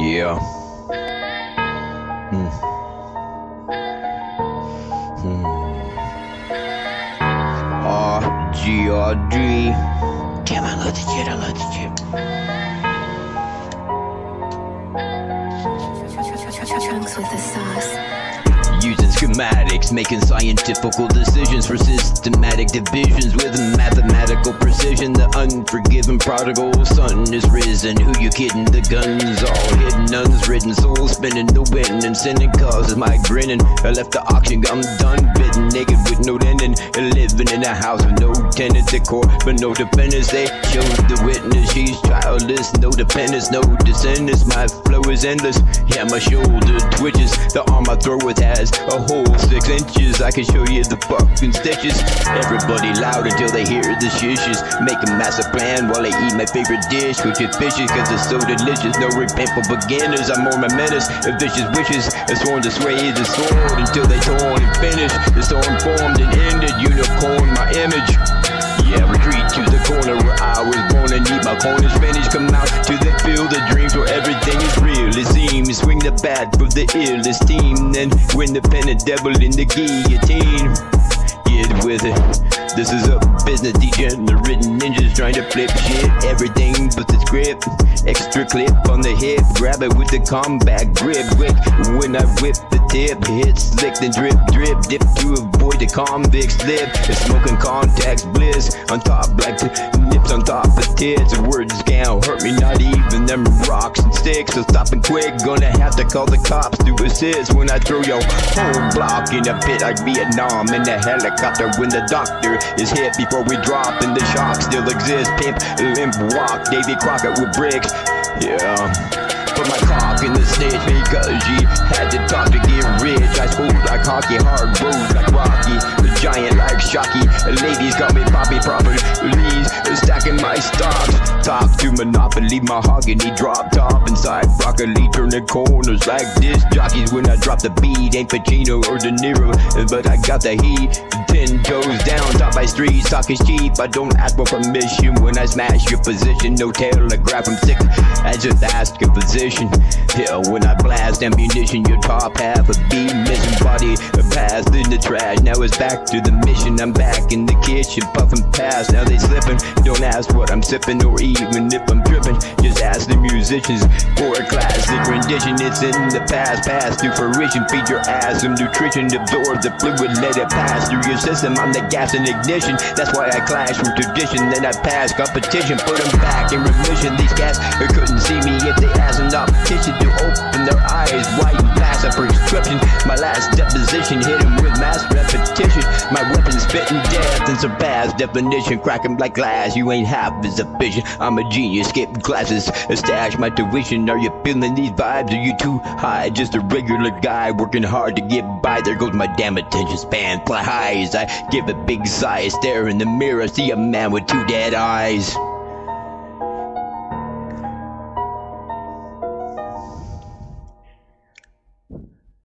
Yeah. RGRD. Damn, I love the shit, I love the shit. Chunks with the sauce. Using schematics, making scientifical decisions for systematic divisions with mathematical precision. The unforgiven prodigal son is risen. Who you kidding? The guns all hidden, unwritten soul spinning the wind and sinning causes my grinning. I left the auction, I'm done bitten, naked with no linen, living in a house with no tenant decor, but no dependence. They chose the witness, she's childless, no dependence, no descendants. My flow is endless, yeah, my shoulder twitches. The arm I throw with has a whole 6 inches. I can show you the fucking stitches. Everybody loud until they hear the shishes. Make a master plan while they eat my favorite dish, which is fishes, cause it's so delicious. No repent for beginners, I'm more my menace. A vicious wishes, a sworn to sway the sword until they torn and finish. The storm formed and ended, unicorn my image. Yeah, retreat to the corner where I was born and need my corners finished. Come out to the field of dreams where everything is real, it seems. Swing the bat for the illest team, then win the pennant, devil in the guillotine. Get with it. This is a business degenerate ninjas trying to flip shit. Everything but the script. Extra clip on the hip. Grab it with the combat grip. Quick when I whip the tip. Hit slick then drip drip. Dip to avoid the convict slip. The smoking contacts bliss. On top like the nips on top of tits. The words can't hurt me, not even them rocks and sticks. So stopping quick. Gonna have to call the cops to assist. When I throw your whole block in a pit like Vietnam. In the helicopter when the doctor is hit before we drop, and the shock still exists. Pimp, limp walk, Davy Crockett with bricks. Yeah, put my cock in the snitch because she had to talk to get rich. I spoke like hockey, hard roads like Rocky, the giant like Shocky. Ladies call me Poppy Properties, stacking my stocks. Talk to Monopoly, mahogany drop top inside broccoli, turning corners like disc jockeys. When I drop the beat, ain't Pacino or De Niro, but I got the heat. 10 toes down, top by streets, talk is cheap. I don't ask for permission when I smash your position. No telegraph, I'm sick. I just ask a position. Yeah, when I blast ammunition, your top half a beat missing, body passed in the trash. Now it's back to the mission. I'm back in the kitchen, puffing past. Now they slipping. Don't ask what I'm sipping or even if I'm tripping. Just ask the musicians for a classic rendition. It's in the past, past to fruition. Feed your ass some nutrition, absorb the fluid, let it pass through your system. I'm the gas and ignition. That's why I clash with tradition. Then I pass competition, put them back in remission. These cats couldn't see me if they asked an optician to open their eyes wide and pass a prescription. My last deposition hit him with mass repetition. My weapon spitting death and surpass definition. Crack 'em like glass, you ain't half as efficient. I'm a genius, skip classes, stash my tuition. Are you feeling these vibes? Are you too high? Just a regular guy working hard to get by. There goes my damn attention span. Fly high as I give a big sigh. Stare in the mirror, see a man with 2 dead eyes.